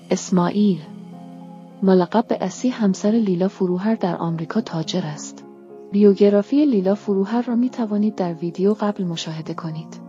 اسماعیل ملقب به اسی همسر لیلا فروهر در آمریکا تاجر است. بیوگرافی لیلا فروهر را می توانید در ویدیو قبل مشاهده کنید.